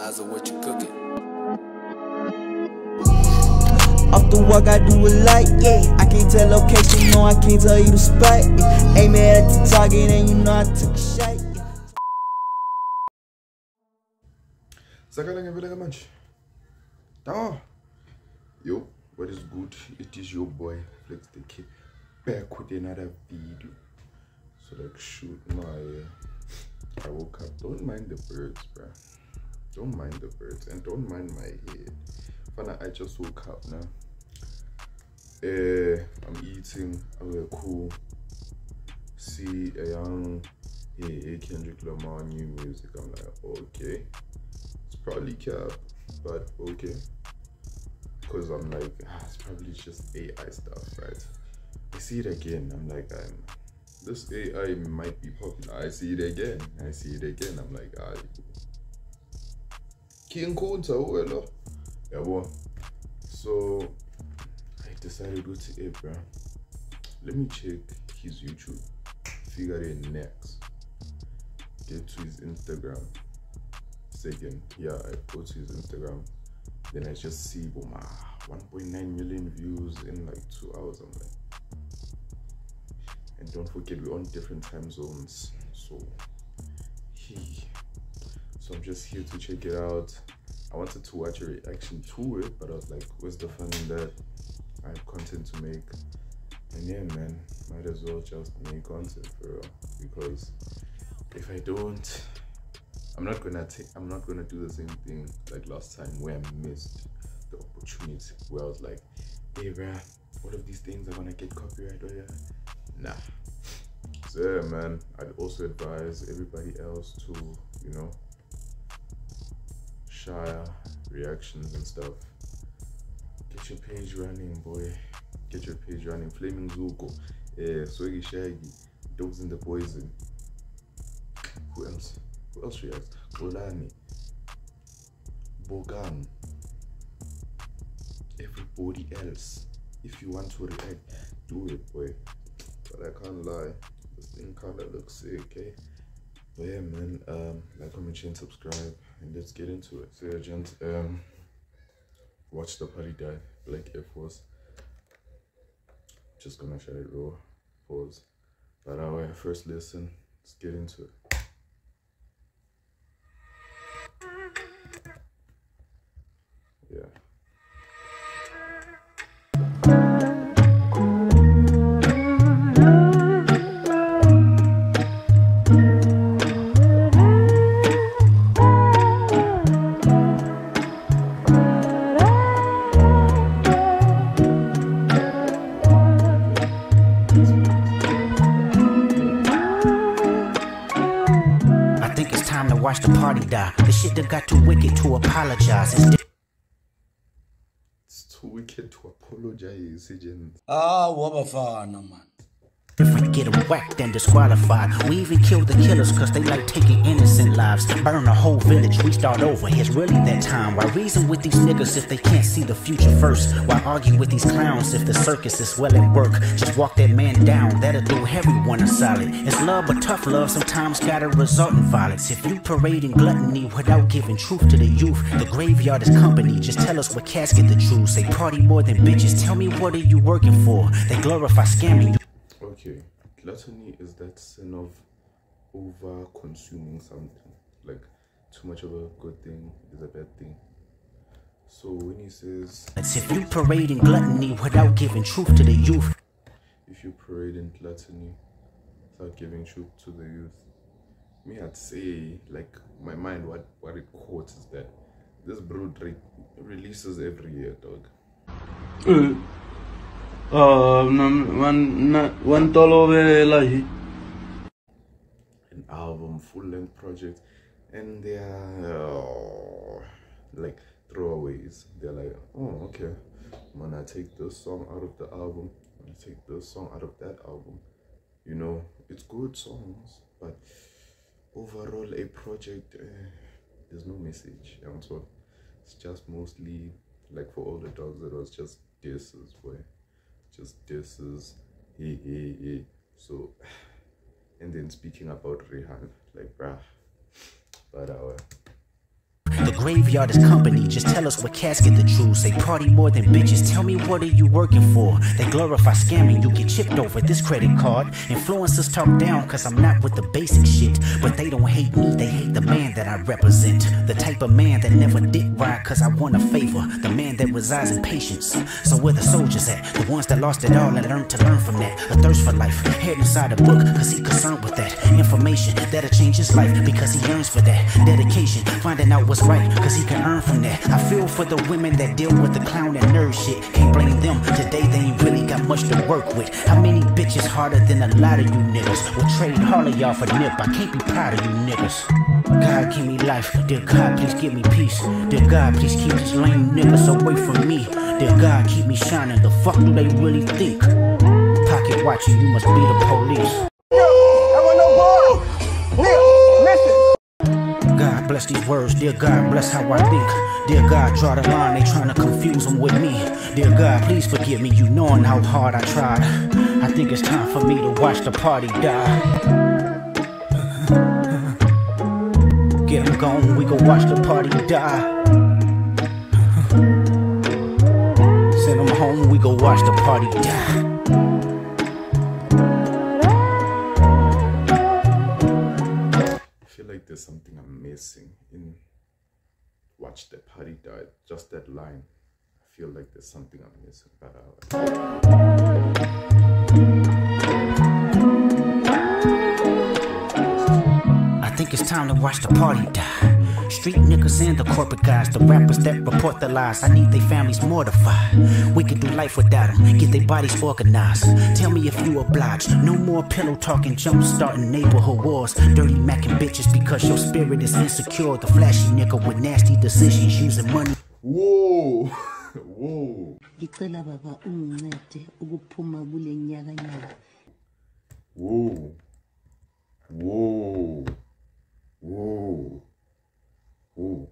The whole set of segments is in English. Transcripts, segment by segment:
Liza, what you cooking? Off the walk, I do it like, yeah. I can't tell location, no, I can't tell you the spot. Yeah. Aim it at the target, and you know I took a shot. Sakalang vele manje. Yo, what is good? It is your boy Flex the Kid back with another video. So like shoot I woke up. Don't mind the birds, bruh. Don't mind the birds and don't mind my head. Fana, I just woke up now. I'm eating cool. See a young Kendrick Lamar new music. I'm like, okay. It's probably cap, but okay. Because I'm like, it's probably just AI stuff, right? I see it again. I'm like, this AI might be popular. I see it again. I'm like, King Kunta, well, yeah, well. So I decided to say, bro, let me check his YouTube. Figure it next. Get to his Instagram. Second, yeah, I go to his Instagram. Then I just see, boom, 1.9 million views in like 2 hours. I'm like, and don't forget we're on different time zones. So I'm just here to check it out. I wanted to watch a reaction to it, but I was like, where's the fun in that? I have content to make. And yeah, man, might as well just make content for real. Because if I don't, I'm not gonna do the same thing like last time where I missed the opportunity, where I was like, hey bruh, all of these things are gonna get copyright or yeah. Nah. So yeah, man, I'd also advise everybody else to, you know, share reactions and stuff. Get your page running, boy. Get your page running. Flaming Zuko, Swaggy Shaggy, Dogs in the Poison. Who else reacts? Kolani, Bogan, everybody else. If you want to react, do it, boy. But I can't lie, this thing kinda looks sick, eh? But yeah, man, like, comment, share, and subscribe, and let's get into it. So yeah, gents, watch the party die, Black Air Force. Just gonna shut it raw, pause. But our first listen, let's get into it. Yeah. I think it's time to watch the party die. The shit that got too wicked to apologize. It's too wicked to apologize, agent. Wabafana, man. Different, get them whacked and disqualified. We even killed the killers cause they like taking innocent lives. Burn a whole village, restart over. It's really that time. Why reason with these niggas if they can't see the future first? Why argue with these clowns if the circus is well at work? Just walk that man down, that'll do everyone a solid. It's love, but tough love sometimes gotta result in violence. If you parading gluttony without giving truth to the youth, the graveyard is company. Just tell us what casket the truth. Say party more than bitches. Tell me what are you working for? They glorify scamming. Okay, gluttony is that sin of over consuming something. Like, too much of a good thing is a bad thing. So when he says, if you parading gluttony without giving truth to the youth, if you parade in gluttony without giving truth to the youth, me I'd say, like, my mind, what it quotes is that this brood releases every year, dog. An album, full-length project, and they're like throwaways. They're like, oh, okay, I'm gonna take this song out of the album, I'm gonna take this song out of that album. You know, it's good songs, but overall a project, there's no message. So it's just mostly, like, for all the dogs, it was just disses, boy. Just disses, hey. So, and then speaking about Rihanna, like, bruh, but the graveyard is company, just tell us what casket the true. Say party more than bitches, tell me what are you working for? They glorify scamming, you get chipped over this credit card. Influencers talk down cause I'm not with the basic shit, but they don't hate me, they hate the man that I represent. The type of man that never did right cause I won a favor, the man that resides in patience. So where the soldiers at? The ones that lost it all and learned to learn from that. A thirst for life, head inside a book cause he concerned with that. Information that'll change his life because he yearns for that. Dedication, finding out what's right cause he can earn from that. I feel for the women that deal with the clown and nerd shit. Can't blame them, today they ain't really got much to work with. How many bitches harder than a lot of you niggas? Will trade all of y'all for nip, I can't be proud of you niggas. God give me life, dear God please give me peace. Dear God please keep these lame niggas away from me. Dear God keep me shining, the fuck do they really think? Pocket watching, you must be the police. God bless these words, dear God bless how I think. Dear God draw the line, they trying to confuse them with me. Dear God please forgive me, you knowing how hard I tried. I think it's time for me to watch the party die. Get them gone, we go watch the party die. Send them home, we go watch the party die. There's something I'm missing in watch the party die, just that line. I feel like there's something I'm missing, but I think it's time to watch the party die. Street niggas and the corporate guys, the rappers that report the lies. I need their families mortified. We can do life without them, get their bodies organized. Tell me if you oblige. No more pillow talking, jump starting neighborhood wars. Dirty macking bitches because your spirit is insecure. The flashy nigga with nasty decisions using money. Whoa. Whoa. Whoa. Whoa. Whoa. Oh,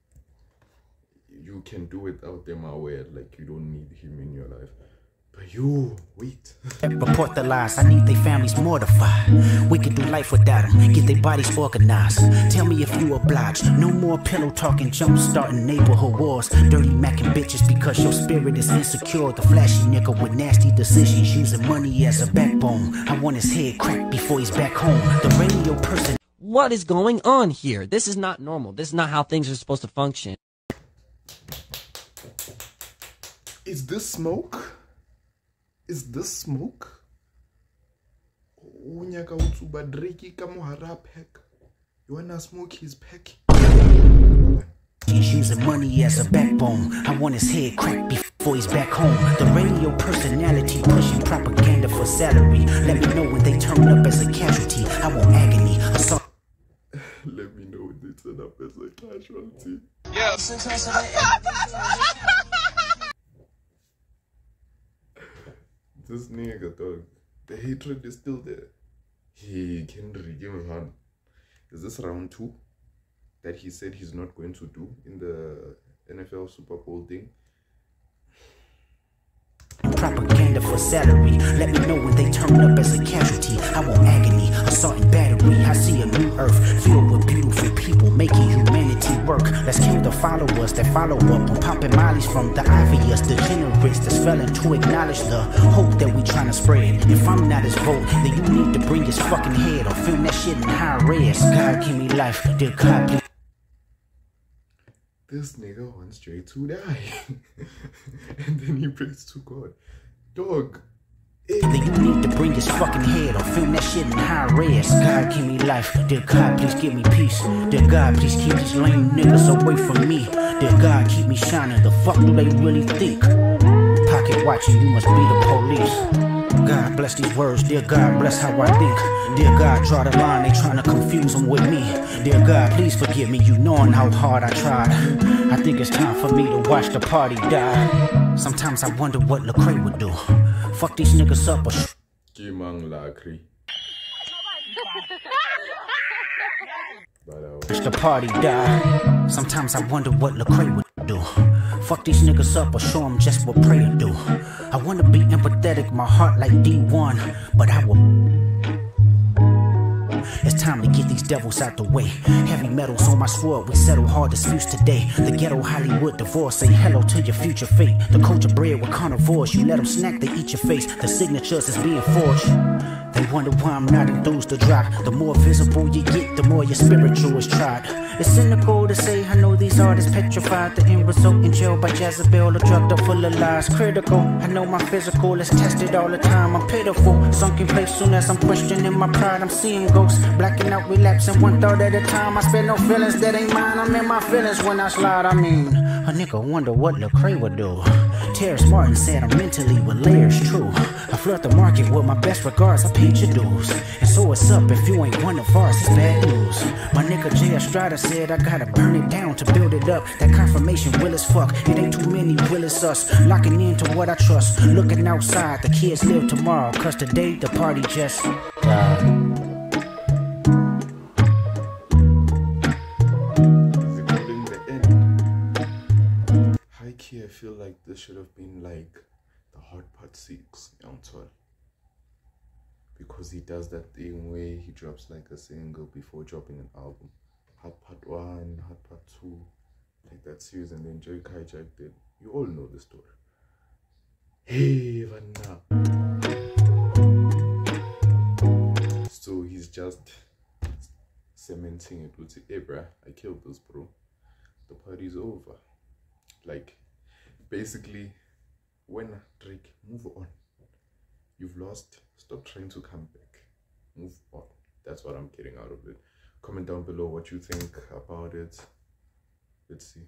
you can do without them aware, like you don't need him in your life. But you, wait. Report the lies, I need their families mortified. We can do life without them, get their bodies organized. Tell me if you oblige. No more pillow talking, jump starting neighborhood wars. Dirty macking bitches because your spirit is insecure. The flashy nigga with nasty decisions using money as a backbone. I want his head cracked before he's back home. The radio person. What is going on here? This is not normal. This is not how things are supposed to function. Is this smoke? Is this smoke? Unyaka utsuba Drake kamuhara pack. You wanna smoke his pack? He's using money as a backbone. I want his head cracked before he's back home. The radio personality pushing propaganda for salary. Let me know when they turn up as a casualty. I want agony, assault. Let me know when they turn up as a casualty. Yes. This nigga, dog. The hatred is still there. He can redeem him. Is this round 2 that he said he's not going to do in the NFL Super Bowl thing? Propaganda for salary. Let me know when they turn up as a casualty. I want agony, assault and battery. I see a new earth filled with beautiful people making humanity work. Let's kill the followers that follow up on popping mollies from the obvious degenerates that's failing to acknowledge the hope that we trying to spread. If I'm not his vote, then you need to bring his fucking head or film that shit in high res. God give me life, dear God please. This nigga wants Dre to die. And then he prays to God. Dog. Then you need to bring his fucking head or film that shit in high res. God give me life, dear God please give me peace. Dear God please keep these lame niggas away from me. Dear God keep me shining, the fuck do they really think? Pocket watching, you must be the police. God bless these words, dear God bless how I think. Dear God draw the line, they trying to confuse them with me. Dear God please forgive me, you knowing how hard I tried. I think it's time for me to watch the party die. Sometimes I wonder what Lecrae would do. Fuck these niggas up or Kimang Lakri. watch the party die. Sometimes I wonder what Lecrae would do. Fuck these niggas up or show them just what prayer do. I wanna be empathetic, my heart like D1, but I will. It's time to get these devils out the way. Heavy metals on my sword, we settle hard disputes today. The ghetto Hollywood divorce, say hello to your future fate. The culture bred with carnivores, you let them snack, they eat your face. The signatures is being forged. They wonder why I'm not enthused to drop. The more visible you get, the more your spiritual is tried. It's cynical to say I know these artists petrified. The end result in jail by Jezebel, a drugged up full of lies. Critical, I know my physical is tested all the time. I'm pitiful, sunk in place soon as I'm questioning my pride. I'm seeing ghosts, blacking out, relapsing 1/3 at a time. I spend no feelings that ain't mine. I'm in my feelings when I slide. I mean, a nigga wonder what Lecrae would do. Terrence Martin said I'm mentally with layers, true. I flirt the market with my best regards, I paid your dues. And so what's up if you ain't one of ours, it's bad news. My nigga Jay Estrada said I gotta burn it down to build it up. That confirmation will as fuck, it ain't too many, will it's us. Locking into what I trust, looking outside, the kids live tomorrow. Cause today the party just died. I feel like this should have been like the Hot Part 6 Young Twirl, because he does that thing where he drops like a single before dropping an album. Hot Part 1, Hot Part 2, like that series, and then Drake hijacked it. You all know the story. Hey, Vanna. So he's just cementing it with, hey bruh, I killed this bro. The party's over. Like, basically, when Drake, move on. You've lost. Stop trying to come back. Move on. That's what I'm getting out of it. Comment down below what you think about it. Let's see.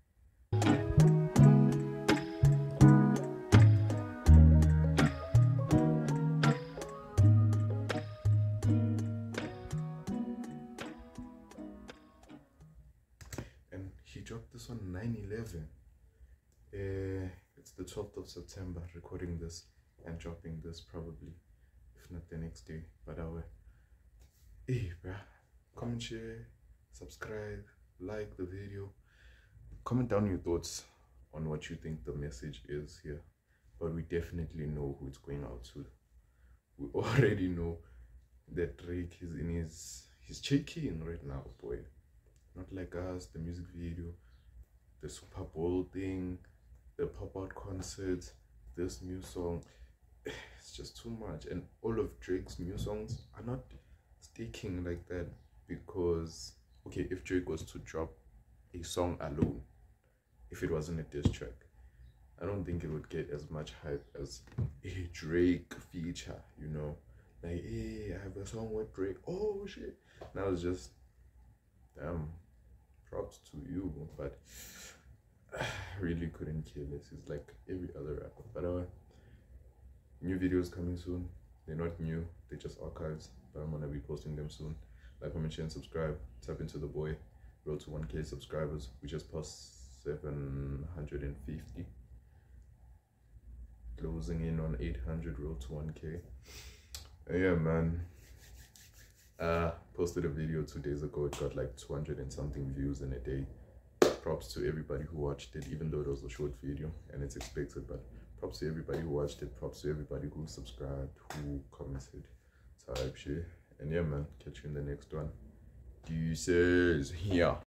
And he dropped this on 9/11. It's the 12th of September, recording this and dropping this probably, if not the next day. But hey bruh, comment, share, subscribe, like the video, comment down your thoughts on what you think the message is here. But we definitely know who it's going out to. We already know that Drake is in he's check-in right now, boy. Not like us, the music video, the Super Bowl thing, the pop-out concert, this new song. It's just too much. And all of Drake's new songs are not sticking like that, because okay, if Drake was to drop a song alone, if it wasn't a diss track, I don't think it would get as much hype as a Drake feature, you know, like, hey, I have a song with Drake, oh shit. Now it's just, damn, props to you, but really couldn't kill this. It's like every other rapper. But new videos coming soon. They're not new, they're just archives, but I'm gonna be posting them soon. Like, comment, share, and subscribe. Tap into the boy. Road to 1K subscribers. We just passed 750, closing in on 800. Road to 1K. Yeah, man. Posted a video 2 days ago. It got like 200 and something views in a day. Props to everybody who watched it, even though it was a short video and it's expected. But props to everybody who watched it. Props to everybody who subscribed, who commented, type shit. And yeah, man, catch you in the next one. Deuces. Yeah.